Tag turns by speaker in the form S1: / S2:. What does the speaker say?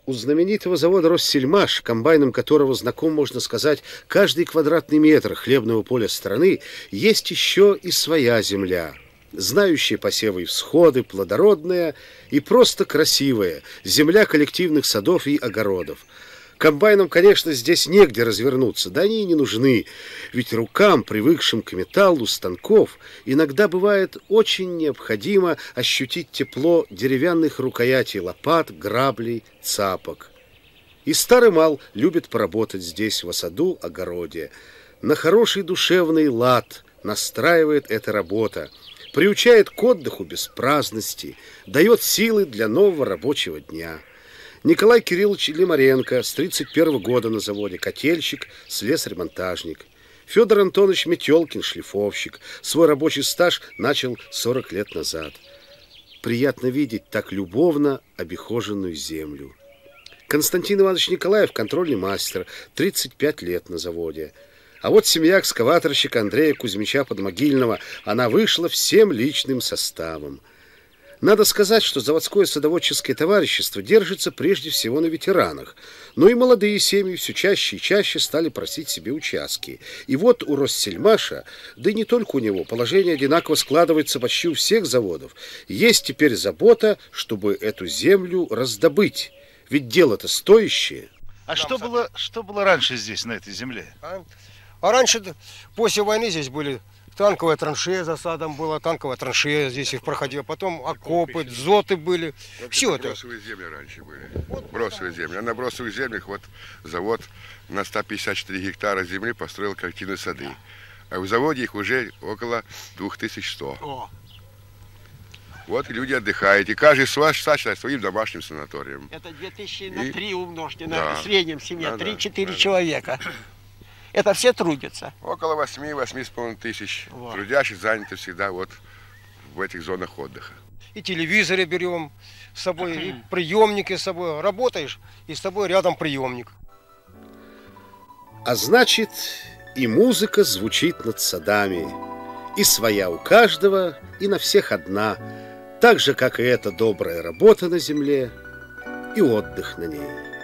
S1: У знаменитого завода «Россельмаш», комбайном которого знаком, можно сказать, каждый квадратный метр хлебного поля страны, есть еще и своя земля, знающая посевы и всходы, плодородная и просто красивая, земля коллективных садов и огородов. Комбайнам, конечно, здесь негде развернуться, да они и не нужны, ведь рукам, привыкшим к металлу станков, иногда бывает очень необходимо ощутить тепло деревянных рукоятей лопат, граблей, цапок. И старый мал любит поработать здесь, в саду, огороде. На хороший душевный лад настраивает эта работа, приучает к отдыху без праздности, дает силы для нового рабочего дня. Николай Кириллович Лимаренко с 1931 года на заводе, котельщик, слесарь-монтажник. Федор Антонович Метелкин, шлифовщик. Свой рабочий стаж начал 40 лет назад. Приятно видеть так любовно обихоженную землю. Константин Иванович Николаев, контрольный мастер, 35 лет на заводе. А вот семья экскаваторщика Андрея Кузьмича Подмогильного, она вышла всем личным составом. Надо сказать, что заводское садоводческое товарищество держится прежде всего на ветеранах, но и молодые семьи все чаще и чаще стали просить себе участки. И вот у Россельмаша, да и не только у него, положение одинаково складывается почти у всех заводов. Есть теперь забота, чтобы эту землю раздобыть, ведь дело-то стоящее.
S2: А что было раньше здесь, на этой земле?
S3: А раньше, после войны, здесь были танковая траншея, за садом была танковая траншея, здесь их проходила, потом окопы, дзоты были, все это.
S4: Бросовые земли раньше были, бросовые земли. А на бросовых землях вот завод на 154 гектара земли построил коллективные сады. А в заводе их уже около 2100. Вот и люди отдыхают, и каждый считает своим домашним санаторием.
S5: Это 2000 на 3 умножьте, на среднем семье, 3-4 человека. Это все трудятся.
S4: Около 8-8,5 тысяч трудящих заняты всегда вот в этих зонах отдыха.
S3: И телевизоры берем с собой, и приемники с собой. Работаешь, и с тобой рядом приемник.
S1: А значит, и музыка звучит над садами. И своя у каждого, и на всех одна. Так же, как и эта добрая работа на земле, и отдых на ней.